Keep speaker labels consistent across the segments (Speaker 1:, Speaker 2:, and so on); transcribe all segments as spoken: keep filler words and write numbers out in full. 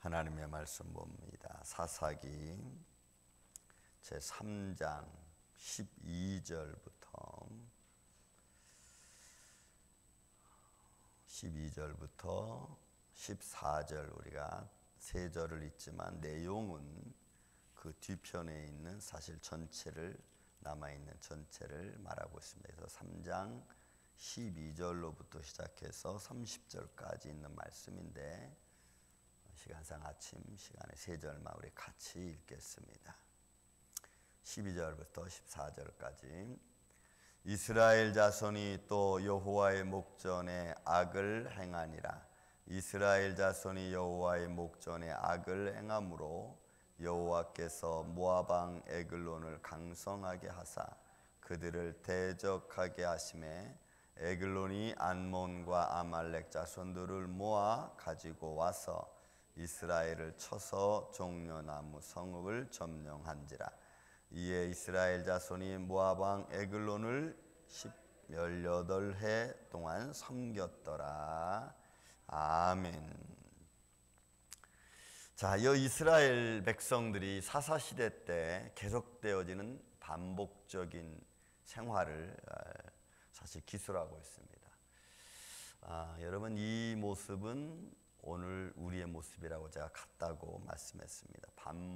Speaker 1: 하나님의 말씀 봅니다. 사사기 제삼 장 십이 절부터 십이 절부터 십사 절, 우리가 세 절을 읽지만 내용은 그 뒤편에 있는 사실 전체를, 남아있는 전체를 말하고 있습니다. 그래서 삼 장 십이 절로부터 시작해서 삼십 절까지 있는 말씀인데, 시간상 아침 시간에 세 절만 우리 같이 읽겠습니다. 십이 절부터 십사 절까지. 이스라엘 자손이 또 여호와의 목전에 악을 행하니라. 이스라엘 자손이 여호와의 목전에 악을 행함으로 여호와께서 모압 왕 에글론을 강성하게 하사 그들을 대적하게 하심에 에글론이 안몬과 아말렉 자손들을 모아 가지고 와서 이스라엘을 쳐서 종려나무 성읍을 점령한지라. 이에 이스라엘 자손이 모압 왕 에글론을 십여덟 해 동안 섬겼더라. 아멘. 자, 이 이스라엘 백성들이 사사시대 때 계속되어지는 반복적인 생활을 사실 기술하고 있습니다. 아, 여러분, 이 모습은 오늘 우리의 모습이라고 제가 같다고 말씀했습니다.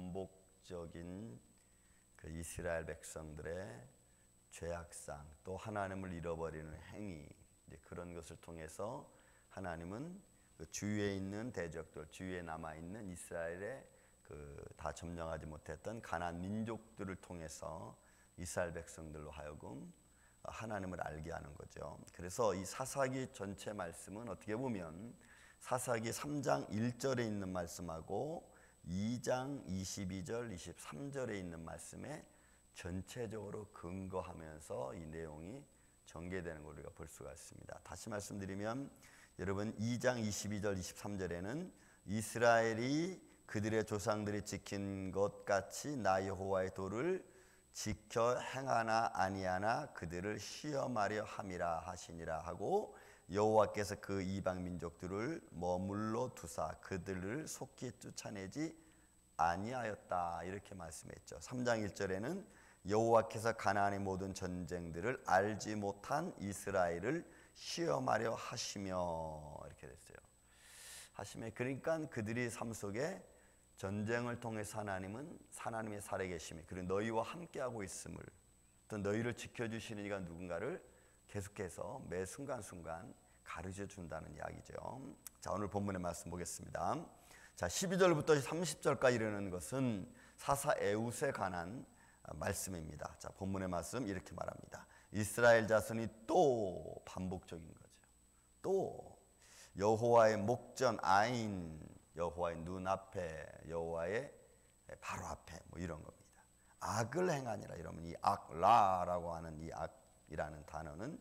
Speaker 1: 반복적인 그 이스라엘 백성들의 죄악상, 또 하나님을 잃어버리는 행위, 이제 그런 것을 통해서 하나님은 그 주위에 있는 대적들, 주위에 남아 있는 이스라엘의 그 다 점령하지 못했던 가나안 민족들을 통해서 이스라엘 백성들로 하여금 하나님을 알게 하는 거죠. 그래서 이 사사기 전체 말씀은 어떻게 보면 사사기 삼 장 일 절에 있는 말씀하고 이 장 이십이 절, 이십삼 절에 있는 말씀에 전체적으로 근거하면서 이 내용이 전개되는 걸 우리가 볼 수가 있습니다. 다시 말씀드리면, 여러분, 이 장 이십이 절, 이십삼 절에는 이스라엘이 그들의 조상들이 지킨 것 같이 나 여호와의 도를 지켜 행하나 아니하나 그들을 시험하려 함이라 하시니라 하고, 여호와께서 그 이방 민족들을 머물러 두사 그들을 속히 쫓아내지 아니하였다, 이렇게 말씀했죠. 삼 장 일 절에는 여호와께서 가나안의 모든 전쟁들을 알지 못한 이스라엘을 시험하려 하시며, 이렇게 됐어요. 하시며, 그러니까 그들이 삶 속에 전쟁을 통해서 하나님은 하나님의 살아계심이, 그리고 너희와 함께하고 있음을, 또 너희를 지켜주시는 이가 누군가를 계속해서 매 순간순간 가르쳐 준다는 이야기죠. 자, 오늘 본문의 말씀 보겠습니다. 자, 십이 절부터 삼십 절까지 이르는 것은 사사 에웃에 관한 말씀입니다. 자, 본문의 말씀 이렇게 말합니다. 이스라엘 자손이 또, 반복적인 거죠. 또 여호와의 목전 아인, 여호와의 눈앞에, 여호와의 바로 앞에, 뭐 이런 겁니다. 악을 행하니라. 이러면 이 악라라고 하는 이 악이라는 단어는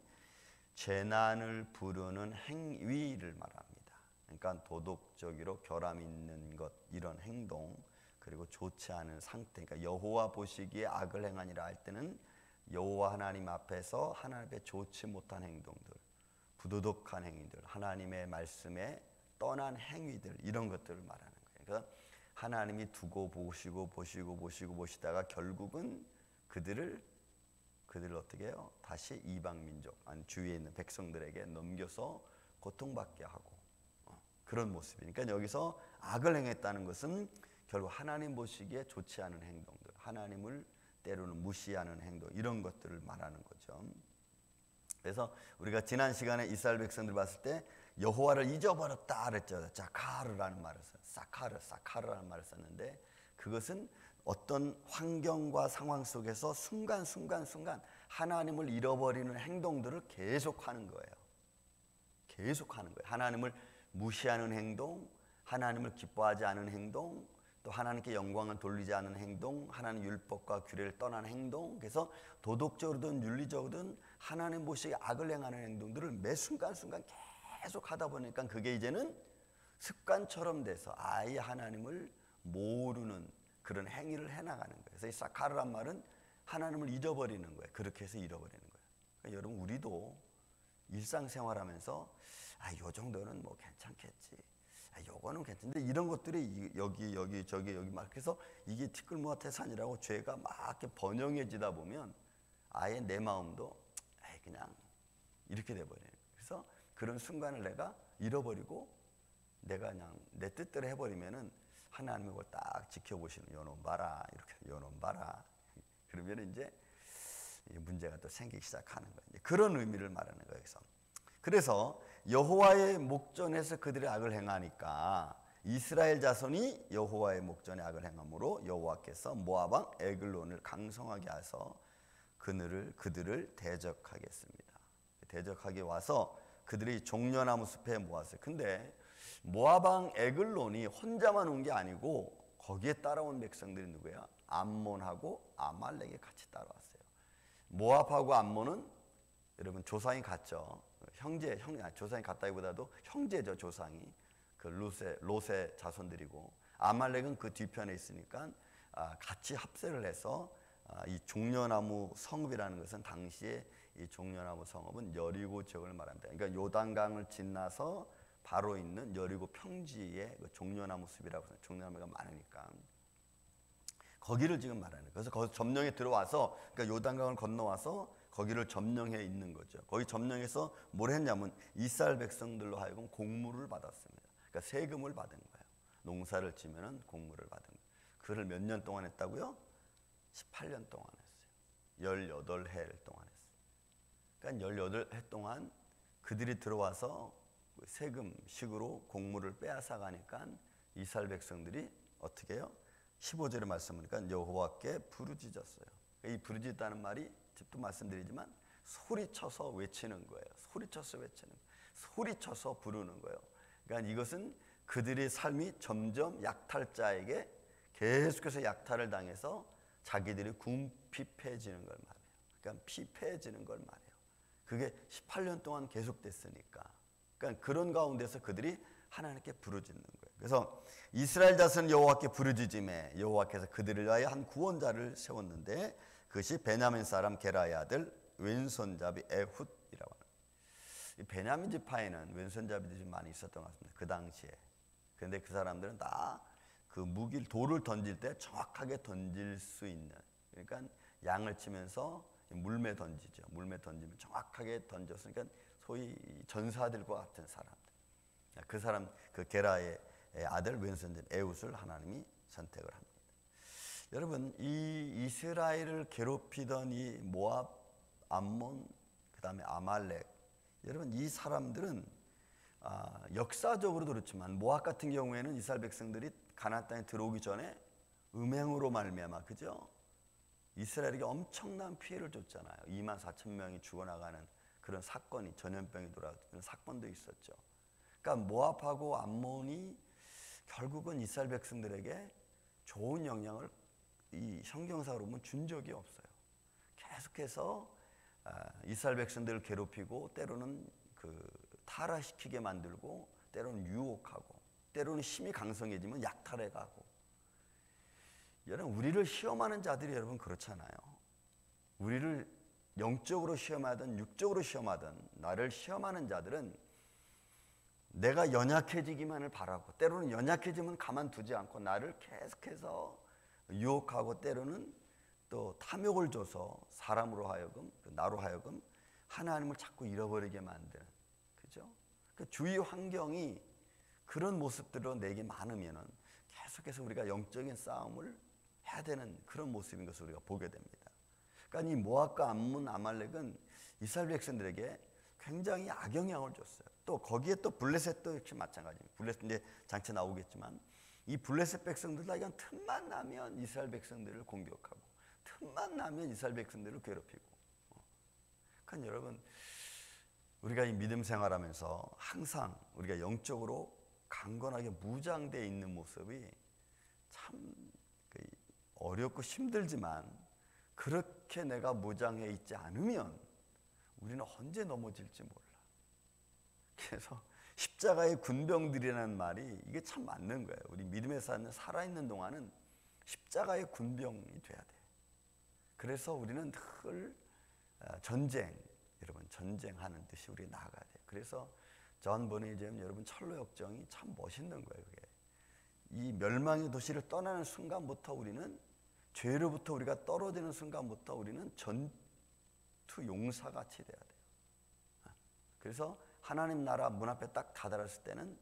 Speaker 1: 재난을 부르는 행위를 말합니다. 그러니까 도덕적으로 결함 있는 것, 이런 행동, 그리고 좋지 않은 상태, 그러니까 여호와 보시기에 악을 행하니라 할 때는 여호와 하나님 앞에서 하나님 앞에 좋지 못한 행동들, 부도덕한 행위들, 하나님의 말씀에 떠난 행위들, 이런 것들을 말하는 거예요. 그러니까 하나님이 두고 보시고 보시고 보시고 보시다가 결국은 그들을 그들을 어떻게 해요? 다시 이방 민족, 아니 주위에 있는 백성들에게 넘겨서 고통받게 하고, 어, 그런 모습이니까 여기서 악을 행했다는 것은 결국 하나님 보시기에 좋지 않은 행동들, 하나님을 때로는 무시하는 행동, 이런 것들을 말하는 거죠. 그래서 우리가 지난 시간에 이스라엘 백성들 봤을 때 여호와를 잊어버렸다 그랬죠. 자카르라는 말을 써요. 사카르, 사카르라는 말을 썼는데, 그것은 어떤 환경과 상황 속에서 순간순간 순간 하나님을 잃어버리는 행동들을 계속하는 거예요. 계속하는 거예요. 하나님을 무시하는 행동, 하나님을 기뻐하지 않은 행동, 또 하나님께 영광을 돌리지 않은 행동, 하나님 율법과 규례를 떠나는 행동, 그래서 도덕적으로든 윤리적으로든 하나님 보시기에 악을 행하는 행동들을 매 순간순간 계속 하다 보니까 그게 이제는 습관처럼 돼서 아예 하나님을 모르는 그런 행위를 해나가는 거예요. 그래서 이 사카르란 말은 하나님을 잊어버리는 거예요. 그렇게 해서 잃어버리는 거예요. 그러니까 여러분, 우리도 일상생활하면서 아, 요 정도는 뭐 괜찮겠지, 아, 요거는 괜찮은데 이런 것들이 여기 여기 저기 여기 막 그래서 이게 티끌모아 태산이라고 죄가 막 이렇게 번영해지다 보면 아예 내 마음도 에이 그냥 이렇게 돼버려요. 그래서 그런 순간을 내가 잃어버리고 내가 그냥 내 뜻대로 해버리면은 하나님이 그걸 딱 지켜보시는 요놈 봐라 이렇게 요놈 봐라 그러면 이제 문제가 또 생기기 시작하는 거예요. 그런 의미를 말하는 거예요. 그래서 그래서 여호와의 목전에서 그들의 악을 행하니까 이스라엘 자손이 여호와의 목전에 악을 행함으로 여호와께서 모압 왕 에글론을 강성하게 하서 그들을 그들을 대적하겠습니다. 대적하게 와서 그들이 종려나무 숲에 모았어요. 근데 모압 왕 에글론이 혼자만 온 게 아니고 거기에 따라온 백성들이 누구야? 암몬하고 아말렉이 같이 따라왔어요. 모압하고 암몬은 여러분 조상이 같죠. 형제, 형, 조상이 같다기보다도 형제죠. 조상이 그 롯의, 롯의 자손들이고 아말렉은 그 뒤편에 있으니까 같이 합세를 해서 이 종려나무 성읍이라는 것은 당시에 이 종려나무 성읍은 여리고 지역을 말합니다. 그러니까 요단강을 지나서 바로 있는 여리고 평지에 그 종려나무 숲이라고 해서 종려나무가 많으니까 거기를 지금 말하는 거예요. 그래서 거기서 점령에 들어와서 그러니까 요단강을 건너와서 거기를 점령해 있는 거죠. 거기 점령해서 뭘 했냐면 이스라엘 백성들로 하여금 공물을 받았습니다. 그러니까 세금을 받은 거예요. 농사를 지면은 공물을 받은 거예요. 그를 몇 년 동안 했다고요? 십팔 년 동안 했어요. 열여덟 해 동안 했어요. 그러니까 열여덟 해 동안 그들이 들어와서 세금식으로 공물을 빼앗아 가니까 이스라엘 백성들이 어떻게 해요? 십오 절의 말씀이니까 여호와께 부르짖었어요. 이 부르짖다는 말이 또 말씀드리지만 소리쳐서 외치는 거예요. 소리쳐서 외치는 거예요. 소리쳐서 부르는 거예요. 그러니까 이것은 그들의 삶이 점점 약탈자에게 계속해서 약탈을 당해서 자기들이 궁핍해지는 걸 말해요. 그러니까 피폐해지는 걸 말해요. 그게 십팔 년 동안 계속됐으니까. 그러니까 그런 가운데서 그들이 하나님께 부르짖는 거예요. 그래서 이스라엘 자손 여호와께 부르짖음에 여호와께서 그들을 위하여 한 구원자를 세웠는데 그것이 베냐민 사람 게라의 아들 왼손잡이 에훗이라고 합니다. 이 베냐민 지파에는 왼손잡이들이 좀 많이 있었던 것 같습니다. 그 당시에. 그런데 그 사람들은 다 그 무기를 돌을 던질 때 정확하게 던질 수 있는, 그러니까 양을 치면서 물매 던지죠. 물매 던지면 정확하게 던졌으니까 소위 전사들과 같은 사람들. 그 사람 그 게라의 아들 왼손잡이 에훗을 하나님이 선택을 합니다. 여러분 이 이스라엘을 괴롭히던 이 모압, 암몬, 그 다음에 아말렉, 여러분 이 사람들은 아, 역사적으로도 그렇지만 모압 같은 경우에는 이스라엘 백성들이 가나안 땅에 들어오기 전에 음행으로 말미암아 그죠? 이스라엘에게 엄청난 피해를 줬잖아요. 이만 사천 명이 죽어나가는 그런 사건이 전염병이 돌아오는 그런 사건도 있었죠. 그러니까 모압하고 암몬이 결국은 이스라엘 백성들에게 좋은 영향을 이 성경상으로 보면 준 적이 없어요. 계속해서 이스라엘 백성들을 괴롭히고 때로는 그 타락시키게 만들고 때로는 유혹하고 때로는 힘이 강성해지면 약탈해가고. 여러분 우리를 시험하는 자들이 여러분 그렇잖아요. 우리를 영적으로 시험하든 육적으로 시험하든 나를 시험하는 자들은 내가 연약해지기만을 바라고 때로는 연약해지면 가만두지 않고 나를 계속해서 유혹하고 때로는 또 탐욕을 줘서 사람으로 하여금 나로 하여금 하나님을 자꾸 잃어버리게 만드는, 그죠? 그 주위 환경이 그런 모습들로 내게 많으면은 계속해서 우리가 영적인 싸움을 해야 되는 그런 모습인 것을 우리가 보게 됩니다. 그러니까 이 모압과 암몬, 아말렉은 이스라엘 백성들에게 굉장히 악영향을 줬어요. 또 거기에 또 블레셋도 역시 마찬가지입니다. 블레셋 이제 장차 나오겠지만 이 블레셋 백성들 다 이건 틈만 나면 이스라엘 백성들을 공격하고 틈만 나면 이스라엘 백성들을 괴롭히고. 그러니까 여러분 우리가 이 믿음 생활하면서 항상 우리가 영적으로 강건하게 무장되어 있는 모습이 참 어렵고 힘들지만 그렇게 내가 무장해 있지 않으면 우리는 언제 넘어질지 몰라. 그래서 십자가의 군병들이라는 말이 이게 참 맞는 거예요. 우리 믿음의 삶에 살아있는 동안은 십자가의 군병이 돼야 돼. 그래서 우리는 늘 전쟁, 여러분 전쟁하는 듯이 우리 나아가야 돼요. 그래서 존 버니제임 여러분 철로 역정이 참 멋있는 거예요. 그게 이 멸망의 도시를 떠나는 순간부터 우리는 죄로부터 우리가 떨어지는 순간부터 우리는 전투 용사같이 돼야 돼요. 그래서 하나님 나라 문 앞에 딱 다다랐을 때는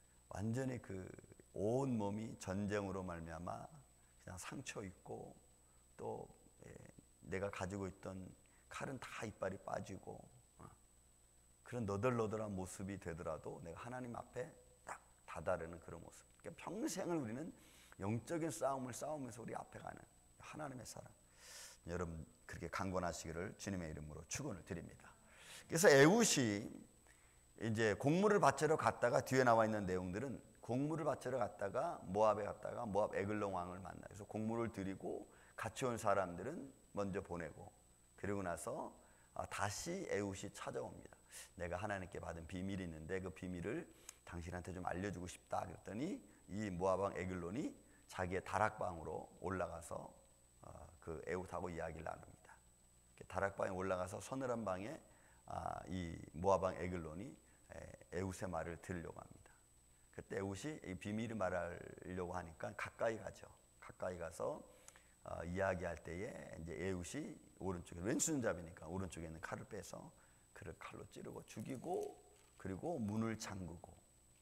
Speaker 1: 완전히 그 온 몸이 전쟁으로 말미암아 그냥 상처 있고 또 예, 내가 가지고 있던 칼은 다 이빨이 빠지고 어, 그런 너덜너덜한 모습이 되더라도 내가 하나님 앞에 딱 다다르는 그런 모습. 그러니까 평생을 우리는 영적인 싸움을 싸우면서 우리 앞에 가는 하나님의 사람. 여러분 그렇게 강건하시기를 주님의 이름으로 축원을 드립니다. 그래서 에훗이 이제 곡물을 바치러 갔다가 뒤에 나와 있는 내용들은 곡물을 바치러 갔다가 모압에 갔다가 모압 에글론 왕을 만나요. 그래서 곡물을 드리고 같이 온 사람들은 먼저 보내고 그리고 나서 다시 에훗이 찾아옵니다. 내가 하나님께 받은 비밀이 있는데 그 비밀을 당신한테 좀 알려주고 싶다. 그랬더니 이 모압 왕 에글론이 자기의 다락방으로 올라가서 그 에훗하고 이야기를 나눕니다. 다락방에 올라가서 서늘한 방에 이 모압 왕 에글론이 에훗의 말을 들으려고 합니다. 그때 에훗이 이 비밀을 말하려고 하니까 가까이 가죠. 가까이 가서 어, 이야기할 때에 이제 에훗이 오른쪽에 왼손잡이니까 오른쪽에 있는 칼을 빼서 그를 칼로 찌르고 죽이고 그리고 문을 잠그고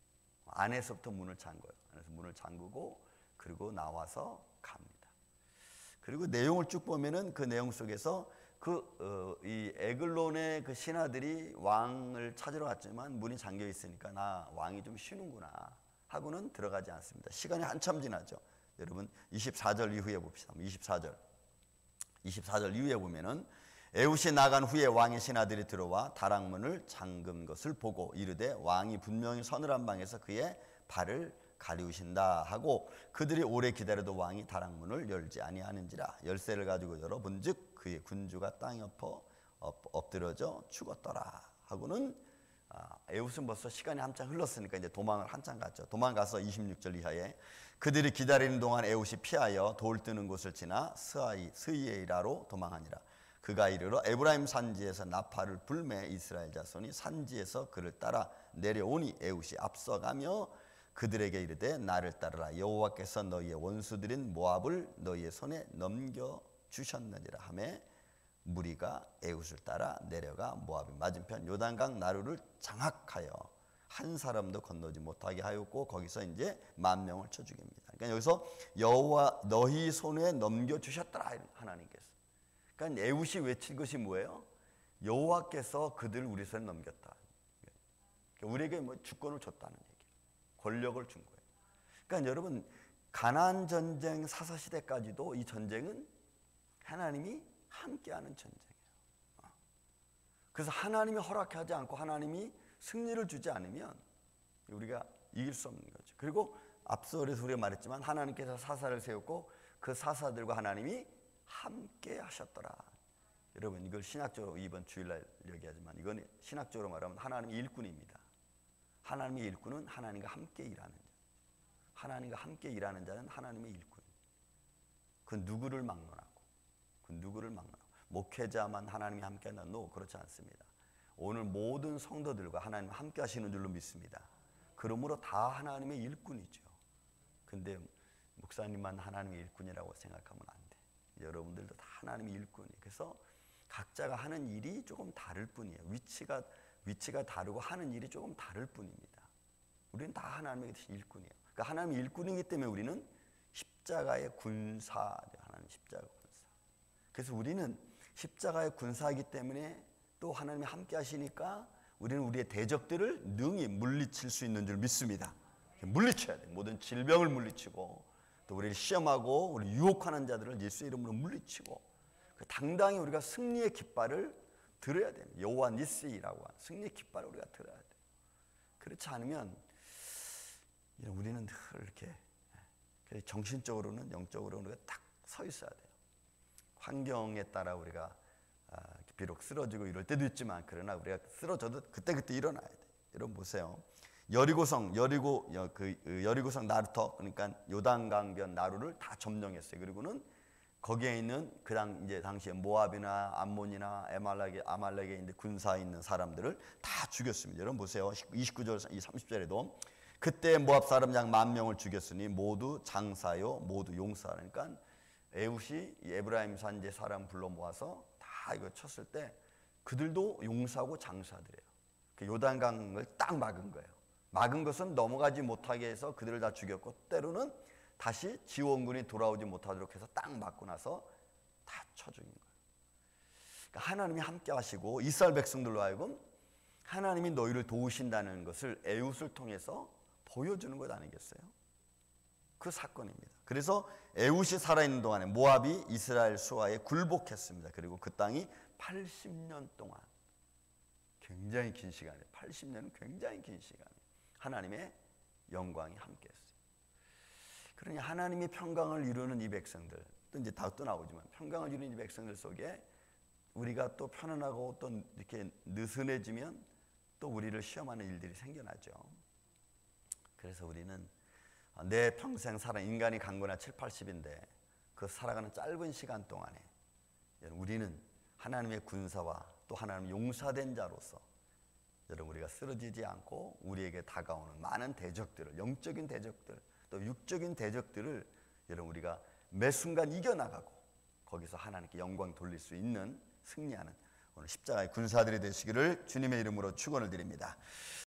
Speaker 1: 안에서부터 문을 잠궈요. 안에서 문을 잠그고 그리고 나와서 갑니다. 그리고 내용을 쭉 보면은 그 내용 속에서 그 이 어, 에글론의 그 신하들이 왕을 찾으러 갔지만 문이 잠겨 있으니까 나 왕이 좀 쉬는구나 하고는 들어가지 않습니다. 시간이 한참 지나죠. 여러분 이십사 절 이후에 봅시다. 이십사 절 이십사 절 이후에 보면은 에훗이 나간 후에 왕의 신하들이 들어와 다락문을 잠근 것을 보고 이르되 왕이 분명히 서늘한 방에서 그의 발을 가리우신다 하고 그들이 오래 기다려도 왕이 다락문을 열지 아니하는지라 열쇠를 가지고 열어본즉 그의 군주가 땅에 엎어 엎드려져 죽었더라 하고는 에훗은 벌써 시간이 한참 흘렀으니까 이제 도망을 한참 갔죠. 도망가서 이십육 절 이하에 그들이 기다리는 동안 에훗이 피하여 돌 뜨는 곳을 지나 스하이 스이에이라로 도망하니라. 그가 이르러 에브라임 산지에서 나팔을 불매 이스라엘 자손이 산지에서 그를 따라 내려오니 에훗이 앞서가며 그들에게 이르되 나를 따르라. 여호와께서 너희의 원수들인 모압을 너희의 손에 넘겨 주셨느니라 하매 무리가 에훗을 따라 내려가 모압의 맞은편 요단강 나루를 장악하여 한 사람도 건너지 못하게 하였고 거기서 이제 만 명을 쳐 죽입니다. 그러니까 여기서 여호와 너희 손에 넘겨 주셨더라 하나님께서. 그러니까 에훗이 외칠 것이 뭐예요? 여호와께서 그들 우리 손에 넘겼다. 그러니까 우리에게 뭐 주권을 줬다는 얘기. 권력을 준 거예요. 그러니까 여러분 가나안 전쟁 사사 시대까지도 이 전쟁은 하나님이 함께하는 전쟁이에요. 그래서 하나님이 허락하지 않고 하나님이 승리를 주지 않으면 우리가 이길 수 없는 거죠. 그리고 앞서 우리가 말했지만 하나님께서 사사를 세웠고 그 사사들과 하나님이 함께 하셨더라. 여러분 이걸 신학적으로 이번 주일날 얘기하지만 이건 신학적으로 말하면 하나님의 일꾼입니다. 하나님의 일꾼은 하나님과 함께 일하는 자. 하나님과 함께 일하는 자는 하나님의 일꾼. 그 누구를 막론하고 그 누구를 막론하고 목회자만 하나님이 함께 한다. 노, 그렇지 않습니다. 오늘 모든 성도들과 하나님 함께 하시는 줄로 믿습니다. 그러므로 다 하나님의 일꾼이죠. 근데 목사님만 하나님의 일꾼이라고 생각하면 안 돼. 여러분들도 다 하나님의 일꾼이에요. 그래서 각자가 하는 일이 조금 다를 뿐이에요. 위치가 위치가 다르고 하는 일이 조금 다를 뿐입니다. 우리는 다 하나님의 일꾼이에요. 그러니까 하나님의 일꾼이기 때문에 우리는 십자가의 군사, 하나님 십자가 군사. 그래서 우리는 십자가의 군사이기 때문에 또 하나님이 함께 하시니까 우리는 우리의 대적들을 능히 물리칠 수 있는 줄 믿습니다. 물리쳐야 돼. 모든 질병을 물리치고 또 우리를 시험하고 우리 유혹하는 자들을 예수의 이름으로 물리치고 당당히 우리가 승리의 깃발을 들어야 됩니다. 여호와 니시라고 하는 승리의 깃발을 우리가 들어야 돼요. 그렇지 않으면 우리는 늘 이렇게 정신적으로는 영적으로는 우리가 딱 서 있어야 돼요. 환경에 따라 우리가 비록 쓰러지고 이럴 때도 있지만 그러나 우리가 쓰러져도 그때그때 일어나야 돼요. 여러분 보세요. 여리고성, 여리고 그 여리고성 나루터 그러니까 요단강변 나루를 다 점령했어요. 그리고는 거기에 있는 그 당 이제 당시에 모압이나 암몬이나 에말렉에 아말렉에 있는 군사에 있는 사람들을 다 죽였습니다. 여러분 보세요. 이십구 절 삼십 절에도 그때 모압 사람 약 만 명을 죽였으니 모두 장사요 모두 용사. 그러니까 에훗이 에브라임 산지 사람 불러 모아서 다 이거 쳤을 때 그들도 용사고 장사들이에요. 그 요단강을 딱 막은 거예요. 막은 것은 넘어가지 못하게 해서 그들을 다 죽였고, 때로는 다시 지원군이 돌아오지 못하도록 해서 딱 막고 나서 다 쳐 죽인 거예요. 그러니까 하나님이 함께 하시고 이스라엘 백성들로 하여금 하나님이 너희를 도우신다는 것을 에훗을 통해서 보여주는 것 아니겠어요? 그 사건입니다. 그래서 에훗이 살아있는 동안에 모압이 이스라엘 수하에 굴복했습니다. 그리고 그 땅이 팔십 년 동안, 굉장히 긴 시간이에요. 팔십 년은 굉장히 긴 시간이에요. 하나님의 영광이 함께했어요. 그러니 하나님의 평강을 이루는 이 백성들, 또 이제 다 또 나오지만 평강을 이루는 이 백성들 속에 우리가 또 편안하고 또 이렇게 느슨해지면 또 우리를 시험하는 일들이 생겨나죠. 그래서 우리는 내 평생 살아, 인간이 간 거나 칠, 팔십인데 그 살아가는 짧은 시간 동안에 우리는 하나님의 군사와 또 하나님의 용사된 자로서 여러분 우리가 쓰러지지 않고 우리에게 다가오는 많은 대적들을, 영적인 대적들 또 육적인 대적들을 여러분 우리가 매 순간 이겨나가고 거기서 하나님께 영광 돌릴 수 있는, 승리하는 오늘 십자가의 군사들이 되시기를 주님의 이름으로 축원을 드립니다.